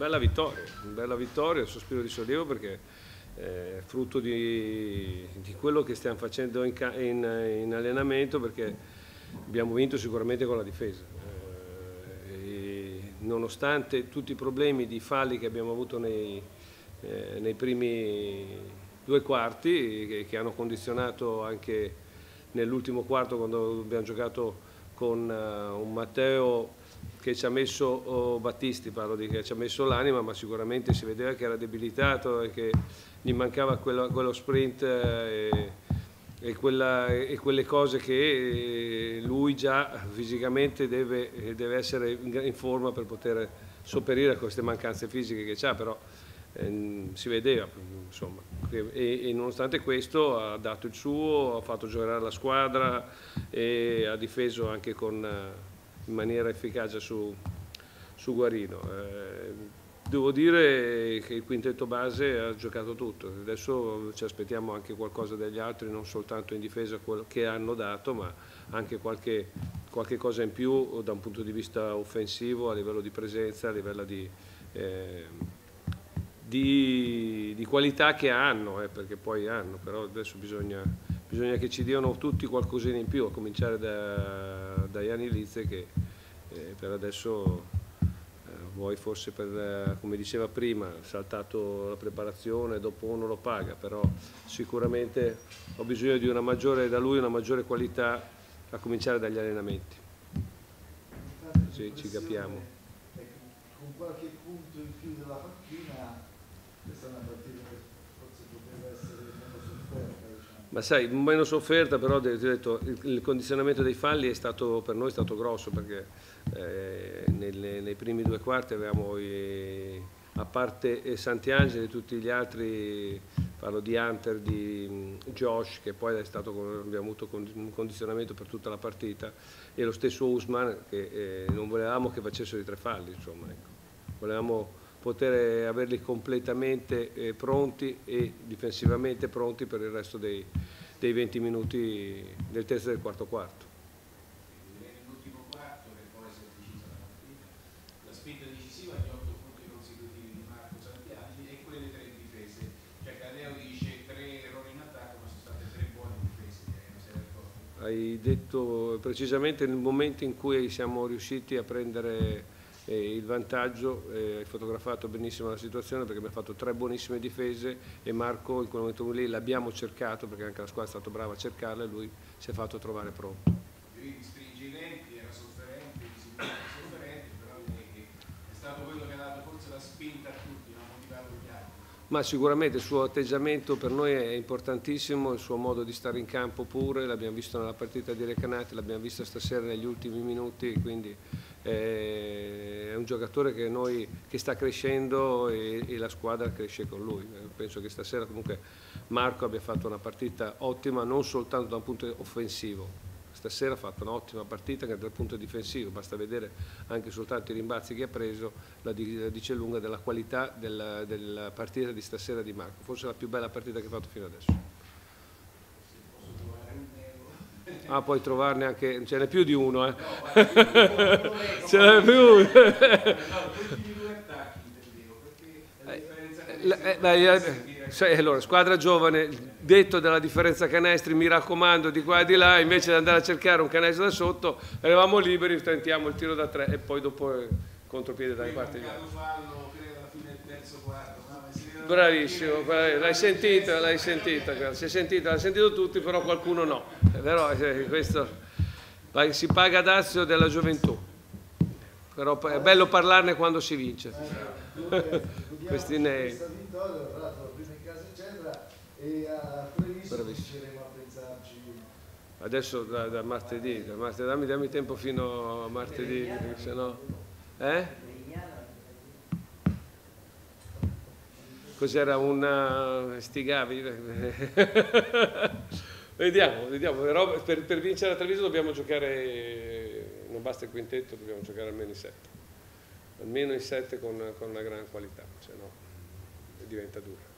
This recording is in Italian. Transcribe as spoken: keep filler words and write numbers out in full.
bella vittoria, una bella vittoria, un sospiro di sollievo perché è frutto di, di quello che stiamo facendo in, in, in allenamento, perché abbiamo vinto sicuramente con la difesa. E nonostante tutti i problemi di falli che abbiamo avuto nei, eh, nei primi due quarti, che, che hanno condizionato anche nell'ultimo quarto, quando abbiamo giocato con uh, un Matteo che ci ha messo, oh, Battisti parlo di che ci ha messo l'anima, ma sicuramente si vedeva che era debilitato e che gli mancava quello, quello sprint eh, e, e, quella, e quelle cose che lui già fisicamente deve, deve essere in forma per poter sopperire a queste mancanze fisiche che ha, però eh, si vedeva, insomma, e, e nonostante questo ha dato il suo, ha fatto giocare la squadra e ha difeso anche con, in maniera efficace su, su Guarino. Eh, devo dire che il quintetto base ha giocato tutto, adesso ci aspettiamo anche qualcosa dagli altri, non soltanto in difesa quello che hanno dato, ma anche qualche, qualche cosa in più da un punto di vista offensivo, a livello di presenza, a livello di... Eh, Di, di qualità che hanno, eh, perché poi hanno, però adesso bisogna, bisogna che ci diano tutti qualcosina in più, a cominciare da, da Iani Lizze che eh, per adesso eh, vuoi forse per, eh, come diceva prima, ha saltato la preparazione, dopo uno lo paga, però sicuramente ho bisogno di una maggiore, da lui una maggiore qualità a cominciare dagli allenamenti. Sì, ci capiamo. Con qualche punto in più della panchina, questa è una partita che forse poteva essere meno sofferta, diciamo. Ma sai, meno sofferta, però ti ho detto, il, il condizionamento dei falli è stato, per noi è stato grosso, perché eh, nelle, nei primi due quarti avevamo, i, a parte Santiangeli, tutti gli altri, parlo di Hunter, di Josh, che poi è stato, abbiamo avuto un condizionamento per tutta la partita, e lo stesso Usman, che eh, non volevamo che facessero i tre falli, insomma, ecco. Volevamo poter averli completamente eh, pronti e difensivamente pronti per il resto dei, dei venti minuti del terzo e del quarto quarto. Nell'ultimo quarto, che poi si è decisa la partita, la spinta decisiva, gli otto punti consecutivi di Marco Santiangeli e quelle tre difese. Cioè Cadeo dice tre errori in attacco, ma sono state tre buone difese, che non si è d'accordo. Hai detto precisamente nel momento in cui siamo riusciti a prendere eh, il vantaggio, eh, hai fotografato benissimo la situazione, perché abbiamo fatto tre buonissime difese e Marco in quel momento lì l'abbiamo cercato, perché anche la squadra è stata brava a cercarla e lui si è fatto trovare pronto. Lui stringe i denti, era sofferente, visivamente sofferente, però direi che è stato quello che ha dato forse la spinta a tutti, non ha motivato gli altri. Ma sicuramente il suo atteggiamento per noi è importantissimo, il suo modo di stare in campo pure, l'abbiamo visto nella partita di Recanati, l'abbiamo visto stasera negli ultimi minuti, quindi è un giocatore che, noi, che sta crescendo e, e la squadra cresce con lui. Penso che stasera comunque Marco abbia fatto una partita ottima, non soltanto da un punto offensivo. Stasera ha fatto un'ottima partita anche dal punto difensivo, basta vedere anche soltanto i rimbalzi che ha preso, la dice lunga della qualità della, della partita di stasera di Marco, forse la più bella partita che ha fatto fino adesso. Ah, puoi trovarne anche, ce n'è più di uno, eh? Ce n'è più uno. Eh, allora, squadra giovane, detto della differenza canestri, mi raccomando, di qua e di là, invece di andare a cercare un canestro da sotto, eravamo liberi, tentiamo il tiro da tre e poi dopo eh, contropiede dalle parti di là. Bravissimo, l'hai sentita, l'hai sentita, si è sentita, l'ha sentito tutti, però qualcuno no. Però eh, questo si paga dazio della gioventù. Però è bello parlarne quando si vince. Questi nei. Adesso da, da martedì, da martedì, dammi, dammi tempo fino a martedì, se no. Eh? Cos'era una stigavi? Vediamo, vediamo, però per, per vincere la Treviso dobbiamo giocare, non basta il quintetto, dobbiamo giocare almeno in sette, almeno in sette con, con una gran qualità, se no diventa dura.